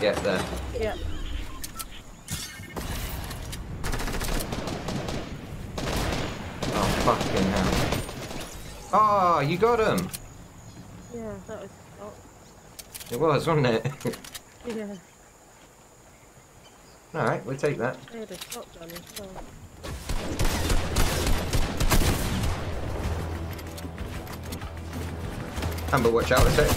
Yeah, there. Yeah. Oh, fucking hell. Oh, you got him! Yeah, that was not. It was, wasn't it? Yeah. Alright, we'll take that. They had a shotgun as well. Amber, watch out a sec.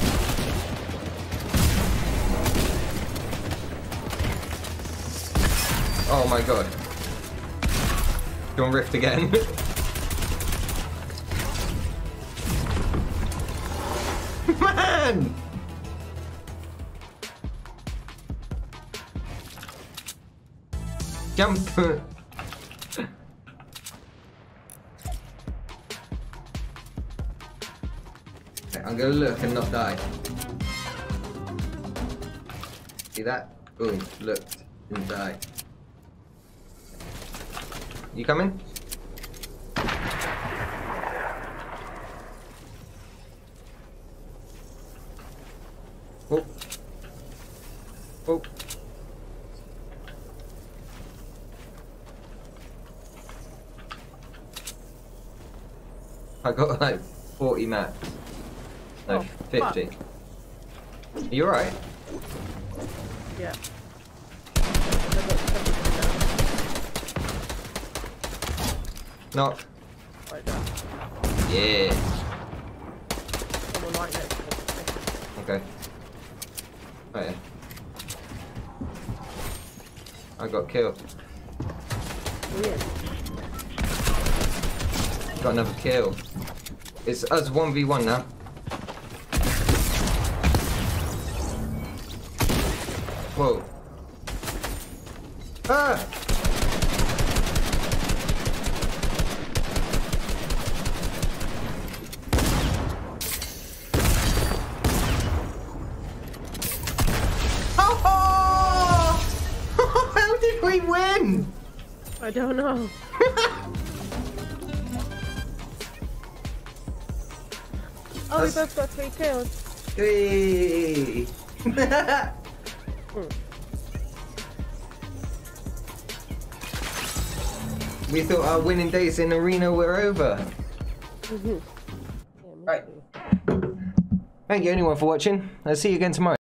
Oh my god. Do you want Rift again? Man! Jump! I'm gonna look and not die. See that? Boom, looked and died. You coming? Oh. Oh. I got like 40 mats. No, 50. Fuck. Are you alright? Yeah. Knock. Right there. Yeah. Someone right next to me. Okay. Oh yeah. I got killed. Weird. Got another kill. It's us 1v1 now. Whoa. Ah! Oh! How did we win? I don't know. Oh, we both got 3 kills. Hey! We thought our winning days in arena were over. Yeah, Right. Thank you anyone for watching. I'll see you again tomorrow.